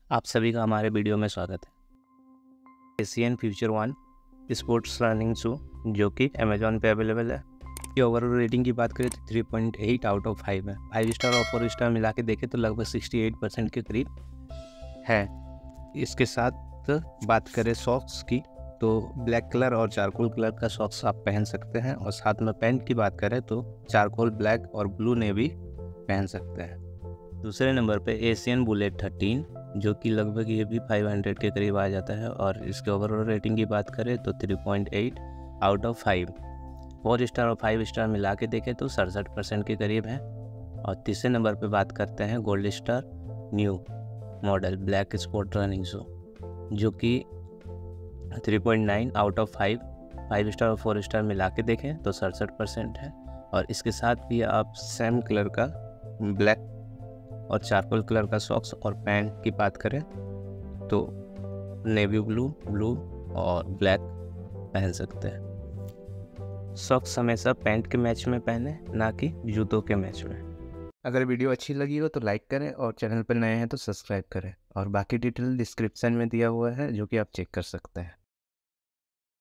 आप सभी का हमारे वीडियो में स्वागत है। Asian future one sports running shoe जो कि अमेजोन पे अवेलेबल है। ये ओवरऑल रेटिंग की बात करें तो 3.8 आउट ऑफ 5 है। 5 स्टार और 4 स्टार मिला के देखें तो लगभग 68% के करीब है। इसके साथ बात करें सॉक्स की तो ब्लैक कलर और चारकोल कलर का सॉक्स आप पहन सकते हैं, और साथ में पैंट की बात करें तो चारकोल ब्लैक और ब्लू नेवी पहन सकते हैं। दूसरे नंबर पे एशियन बुलेट 13 जो कि लगभग ये भी 500 के करीब आ जाता है, और इसके ओवरऑल रेटिंग की बात करें तो 3.8 आउट ऑफ 5। 4 स्टार और 5 स्टार मिला के देखें तो 67% के करीब है। और तीसरे नंबर पे बात करते हैं gold star new model black sport running shoe जो कि 3.9 आउट ऑफ 5। 5 स्टार और 4 स्टार मिला के देखें तो 67% है। और इसके साथ भी आप सेम कलर का ब्लैक और चारकोल कलर का सॉक्स और पैंट की बात करें तो नेवी ब्लू और ब्लैक पहन सकते हैं। सॉक्स हमेशा पैंट के मैच में पहने, ना कि जूतों के मैच में। अगर वीडियो अच्छी लगी हो तो लाइक करें और चैनल पर नए हैं तो सब्सक्राइब करें, और बाकी डिटेल डिस्क्रिप्शन में दिया हुआ है जो कि आप चेक कर सकते हैं।